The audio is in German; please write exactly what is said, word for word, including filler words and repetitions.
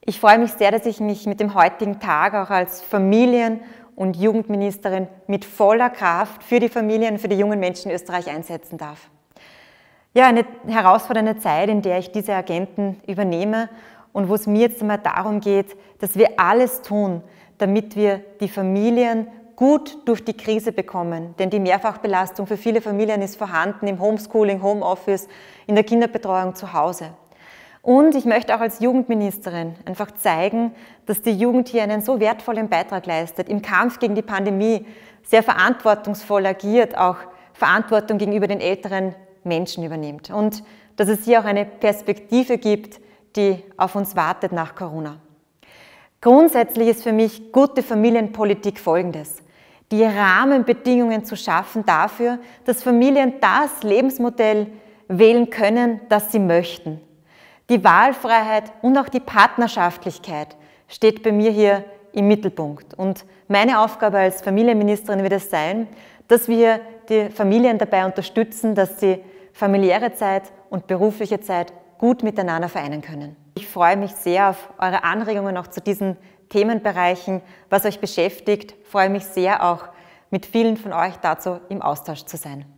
Ich freue mich sehr, dass ich mich mit dem heutigen Tag auch als Familien- und Jugendministerin mit voller Kraft für die Familien, für die jungen Menschen in Österreich einsetzen darf. Ja, eine herausfordernde Zeit, in der ich diese Agenten übernehme und wo es mir jetzt einmal darum geht, dass wir alles tun, damit wir die Familien gut durch die Krise bekommen. Denn die Mehrfachbelastung für viele Familien ist vorhanden im Homeschooling, Homeoffice, in der Kinderbetreuung zu Hause. Und ich möchte auch als Jugendministerin einfach zeigen, dass die Jugend hier einen so wertvollen Beitrag leistet, im Kampf gegen die Pandemie sehr verantwortungsvoll agiert, auch Verantwortung gegenüber den älteren Menschen übernimmt. Und dass es hier auch eine Perspektive gibt, die auf uns wartet nach Corona. Grundsätzlich ist für mich gute Familienpolitik Folgendes: Die Rahmenbedingungen zu schaffen dafür, dass Familien das Lebensmodell wählen können, das sie möchten. Die Wahlfreiheit und auch die Partnerschaftlichkeit steht bei mir hier im Mittelpunkt. Und meine Aufgabe als Familienministerin wird es sein, dass wir die Familien dabei unterstützen, dass sie familiäre Zeit und berufliche Zeit gut miteinander vereinen können. Ich freue mich sehr auf eure Anregungen auch zu diesen Themenbereichen, was euch beschäftigt. Ich freue mich sehr auch, mit vielen von euch dazu im Austausch zu sein.